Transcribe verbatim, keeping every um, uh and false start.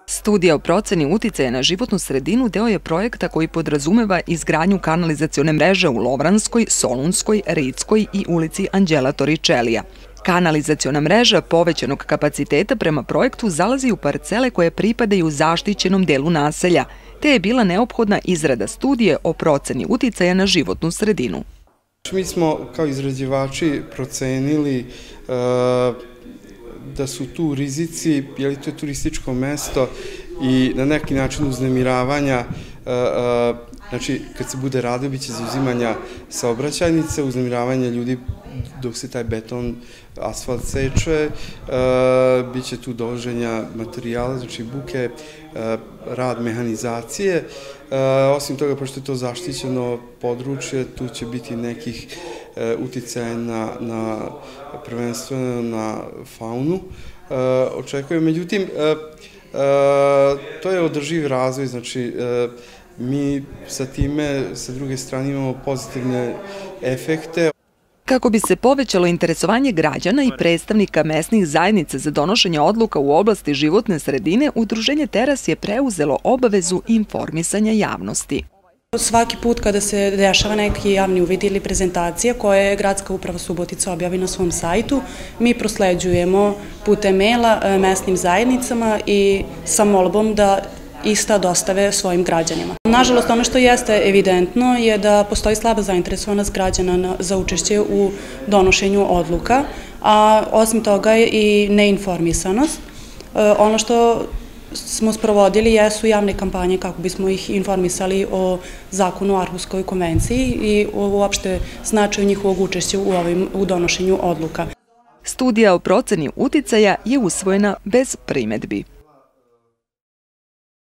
Studija o proceni uticaja na životnu sredinu deo je projekta koji podrazumeva izgradnju kanalizacione mreže u Lovranskoj, Solunskoj, Ritskoj i ulici Anđela Toričelija. Kanalizaciona mreža povećanog kapaciteta prema projektu zalazi u parcele koje pripadaju zaštićenom delu naselja, te je bila neophodna izrada studije o proceni uticaja na životnu sredinu. Mi smo kao izrađivači procenili da su tu rizici, jer je to turističko mesto i na neki način uznemiravanja, znači kad se bude radio biće zauzimanja saobraćajnice, uznemiravanja ljudi dok se taj beton, asfalt seče, biće tu dovoženja materijala, znači buke, rad mehanizacije. Osim toga, pošto je to zaštićeno područje, tu će biti nekih uticaja na prvenstveno na faunu. Očekujem, međutim, to je održiv razvoj, znači mi sa time, sa druge strane, imamo pozitivne efekte. Kako bi se povećalo interesovanje građana i predstavnika mesnih zajednica za donošenje odluka u oblasti životne sredine, Udruženje Teras je preuzelo obavezu informisanja javnosti. Svaki put kada se dešava neki javni uvid ili prezentacija koje Gradska uprava Subotica objavi na svom sajtu, mi prosleđujemo putem maila mesnim zajednicama i sa molbom da ista dostave svojim građanima. Nažalost, ono što jeste evidentno je da postoji slaba zainteresovanost građana za učešće u donošenju odluka, a osim toga je i neinformisanost. Ono što smo sprovodili jesu javne kampanje kako bismo ih informisali o zakonu o Arhuskoj konvenciji i uopšte značaju njihovog učešća u donošenju odluka. Studija o proceni uticaja je usvojena bez primedbi.